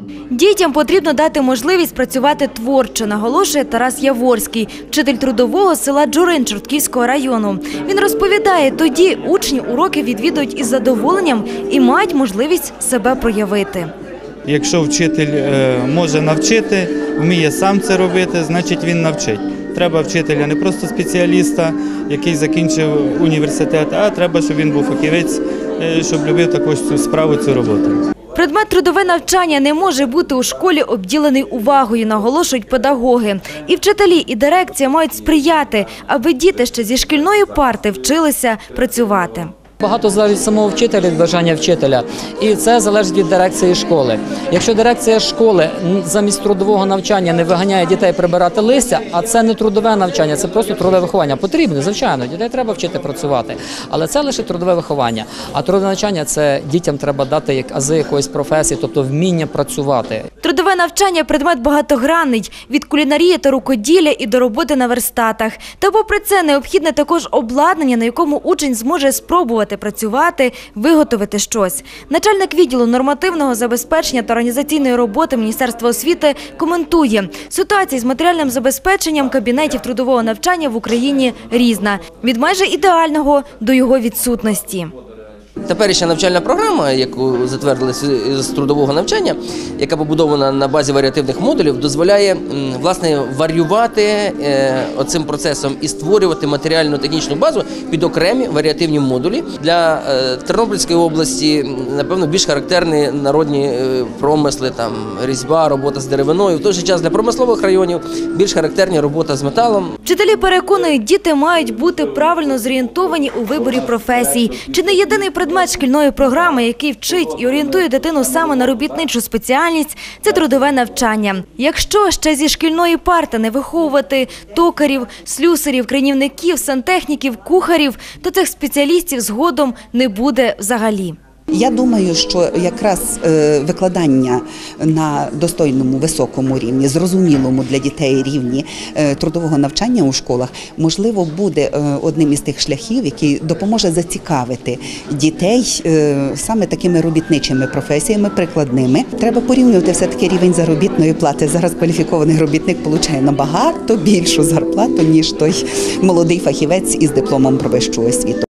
Дітям потрібно дати можливість працювати творчо, наголошує Тарас Яворський, вчитель трудового села Джурин Чортківського району. Він розповідає, тоді учні уроки відвідують із задоволенням і мають можливість себе проявити. Якщо вчитель може навчити, вміє сам це робити, значить він навчить. Треба вчителя не просто спеціаліста, який закінчив університет, а треба, щоб він був фахівець, щоб любив також цю справу, цю роботу. Предмет «Трудове навчання» не може бути у школі обділений увагою, наголошують педагоги. І вчителі, і дирекція мають сприяти, аби діти ще зі шкільної парти вчилися працювати. Багато залежить від самого вчителя, від бажання вчителя. І це залежить від дирекції школи. Якщо дирекція школи замість трудового навчання не виганяє дітей прибирати листя, а це не трудове навчання, це просто трудове виховання. Потрібно, звичайно, дітей треба вчити працювати. Але це лише трудове виховання. А трудове навчання – це дітям треба дати як ази якоїсь професії, тобто вміння працювати. Трудове навчання – предмет багатогранний – від кулінарії та рукоділля і до роботи на верстатах. Та попри це необхідне також обладнання, на якому учень зможе спробувати працювати, виготовити щось. Начальник відділу нормативного забезпечення та організаційної роботи Міністерства освіти коментує, ситуація з матеріальним забезпеченням кабінетів трудового навчання в Україні різна. Від майже ідеального до його відсутності. Теперішня навчальна програма, яку затвердили з трудового навчання, яка побудована на базі варіативних модулів, дозволяє власне варіювати оцим процесом і створювати матеріально-технічну базу під окремі варіативні модулі. Для Тернопільської області, напевно, більш характерні народні промисли, там різьба, робота з деревиною. В той же час для промислових районів більш характерні робота з металом. Вчителі переконують, діти мають бути правильно зорієнтовані у виборі професій. Чи не єдиний предмет шкільної програми, який вчить і орієнтує дитину саме на робітничу спеціальність – це трудове навчання. Якщо ще зі шкільної парти не виховувати токарів, слюсарів, кранівників, сантехніків, кухарів, то цих спеціалістів згодом не буде взагалі. Я думаю, що якраз викладання на достойному, високому рівні, зрозумілому для дітей рівні трудового навчання у школах, можливо, буде одним із тих шляхів, який допоможе зацікавити дітей саме такими робітничими професіями, прикладними. Треба порівнювати все-таки рівень заробітної плати. Зараз кваліфікований робітник отримує набагато більшу зарплату, ніж той молодий фахівець із дипломом про вищу освіту.